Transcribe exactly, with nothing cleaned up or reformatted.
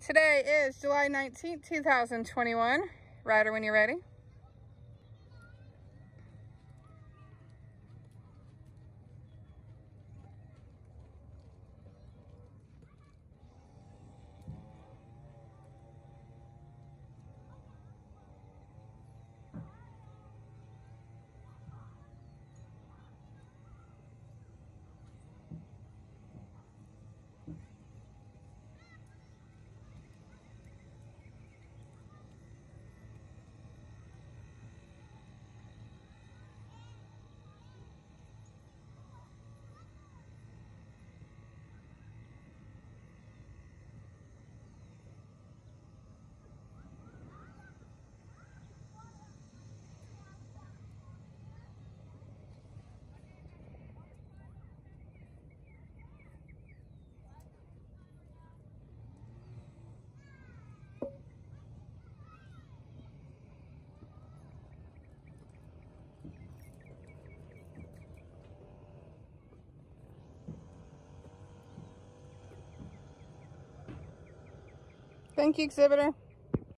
Today is July nineteenth, two thousand twenty-one. Ryder, when you're ready. Thank you, Exhibitor.